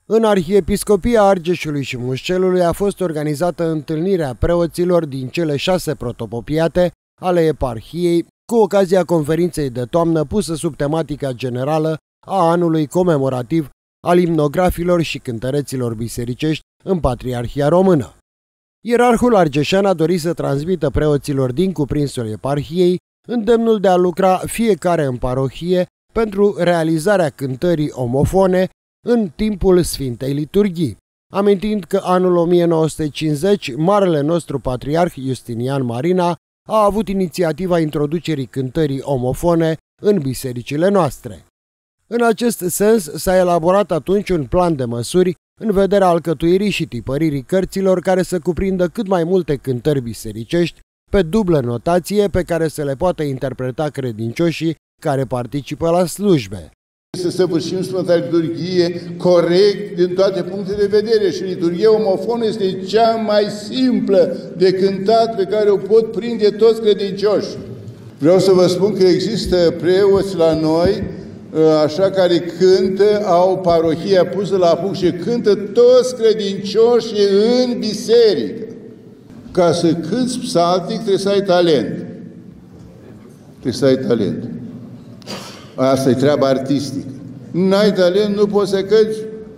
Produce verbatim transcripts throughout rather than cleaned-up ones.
În Arhiepiscopia Argeșului și Mușcelului a fost organizată întâlnirea preoților din cele șase protopopiate ale eparhiei cu ocazia conferinței de toamnă pusă sub tematica generală a anului comemorativ al imnografilor și cântăreților bisericești în Patriarhia Română. Ierarhul argeșean a dorit să transmită preoților din cuprinsul eparhiei îndemnul de a lucra fiecare în parohie pentru realizarea cântării omofone în timpul Sfintei Liturghii, amintind că anul o mie nouă sute cincizeci, marele nostru patriarh Justinian Marina a avut inițiativa introducerii cântării omofone în bisericile noastre. În acest sens s-a elaborat atunci un plan de măsuri în vederea alcătuirii și tipăririi cărților care să cuprindă cât mai multe cântări bisericești pe dublă notație pe care să le poată interpreta credincioșii care participă la slujbe. Să săvârșim Sfânta Liturghie corect din toate punctele de vedere și liturghia omofonă este cea mai simplă de cântat pe care o pot prinde toți credincioșii. Vreau să vă spun că există preoți la noi, așa, care cântă, au parohia pusă la punct și cântă toți credincioșii în biserică. Ca să cânți psaltic trebuie să ai talent. Trebuie să ai talent. Asta e treaba artistică. N-ai talent, nu poți să cânti.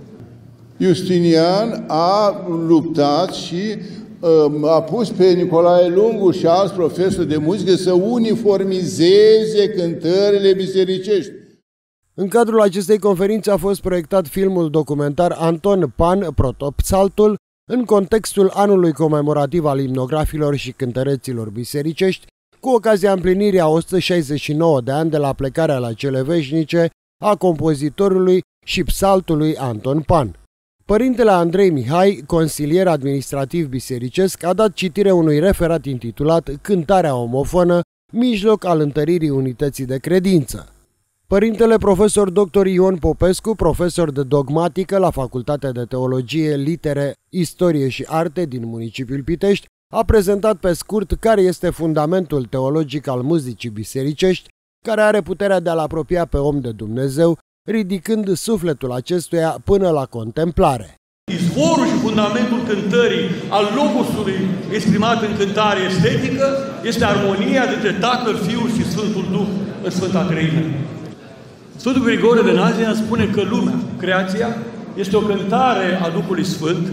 Justinian a luptat și uh, a pus pe Nicolae Lungu și alți profesori de muzică să uniformizeze cântările bisericești. În cadrul acestei conferințe a fost proiectat filmul documentar Anton Pan, Protopsaltul, în contextul anului comemorativ al imnografilor și cântăreților bisericești, cu ocazia împlinirii a o sută șaizeci și nouă de ani de la plecarea la cele veșnice a compozitorului și psaltului Anton Pan. Părintele Andrei Mihai, consilier administrativ bisericesc, a dat citire unui referat intitulat Cântarea omofonă, mijloc al întăririi unității de credință. Părintele profesor doctor Ion Popescu, profesor de dogmatică la Facultatea de Teologie, Litere, Istorie și Arte din municipiul Pitești, a prezentat pe scurt care este fundamentul teologic al muzicii bisericești, care are puterea de a-l apropia pe om de Dumnezeu, ridicând sufletul acestuia până la contemplare. Izvorul și fundamentul cântării, al logosului exprimat în cântare estetică, este armonia dintre Tatăl, Fiul și Sfântul Duh în Sfânta Treime. Sfântul Grigore de Nazianz spune că lumea, creația, este o cântare a Duhului Sfânt.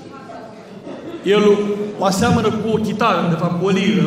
El o aseamănă cu o chitară, de fapt cu o liră,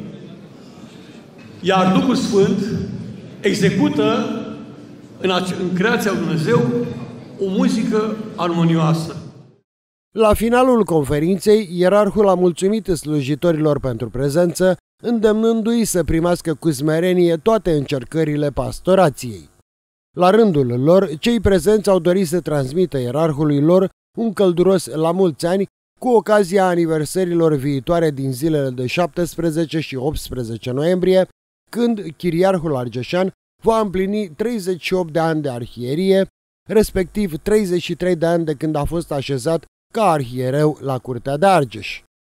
iar Duhul Sfânt execută în, în creația lui Dumnezeu o muzică armonioasă. La finalul conferinței, ierarhul a mulțumit slujitorilor pentru prezență, îndemnându-i să primească cu smerenie toate încercările pastorației. La rândul lor, cei prezenți au dorit să transmită ierarhului lor un călduros la mulți ani cu ocazia aniversărilor viitoare din zilele de șaptesprezece și optsprezece noiembrie, când chiriarhul argeșean va împlini treizeci și opt de ani de arhierie, respectiv treizeci și trei de ani de când a fost așezat ca arhiereu la Curtea de Argeș.